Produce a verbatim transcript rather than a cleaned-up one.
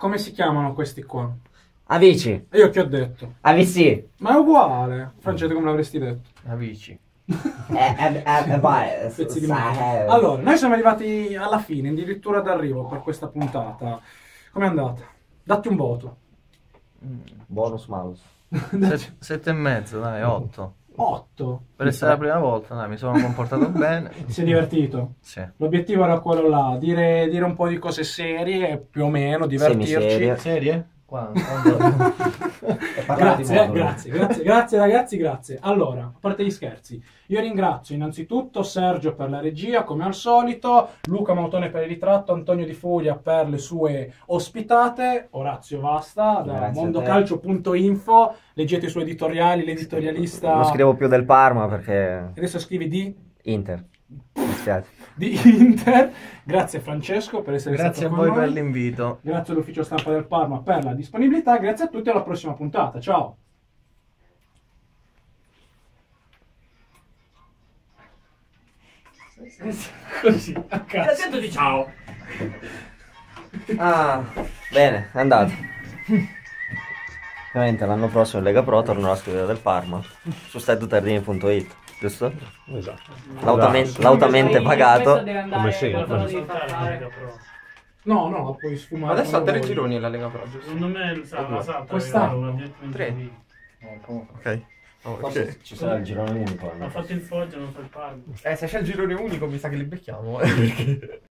Come si chiamano questi qua? Amici. E io che ho detto? Amici. Ma è uguale. Francesco, come l'avresti detto? Amici. Eh, eh, eh, vai. Pezzi di sai, merda. eh. Allora, noi siamo arrivati alla fine, addirittura d'arrivo per questa puntata. Com'è andata? Datti un voto. Bonus mouse. Set- Sette e mezzo, dai, otto. otto. Per essere la prima volta, dai, mi sono comportato bene. Ti sei divertito? Sì. L'obiettivo era quello là, dire, dire un po' di cose serie, più o meno, divertirci. Semiserie. Serie? Qua, Grazie, eh, grazie, grazie, grazie ragazzi, grazie. Allora, a parte gli scherzi, io ringrazio innanzitutto Sergio per la regia, come al solito, Luca Mautone per il ritratto, Antonio Di Furia per le sue ospitate, Orazio Vasta da Grazie a mondocalcio punto info, leggete i suoi editoriali, l'editorialista... Non scrivo più del Parma perché... Adesso scrivi di... Inter. Mi spiace. di Inter. Grazie Francesco per essere Grazie a stato con voi noi. per l'invito. Grazie all'ufficio stampa del Parma per la disponibilità. Grazie a tutti, alla prossima puntata. Ciao. Così, a cazzo. Sento di ciao. Ah, bene, è andato. Ovviamente l'anno prossimo in Lega Pro tornerò a scrivere del Parma su statutardini punto it, giusto? Esatto. Lautamente, lautamente pagato. Come sempre. No, no, puoi sfumare. Adesso ha quando tre vuoi. gironi la Lega Pro, giusto? Secondo me lo sa, la salta. Quest'anno? Tre. Ok. Oh, Forse ok. ci sarà il girone unico. Ha fatto il Foggia, non fa il Parma. Eh, se c'è il girone unico mi sa che li becchiamo. eh, perché-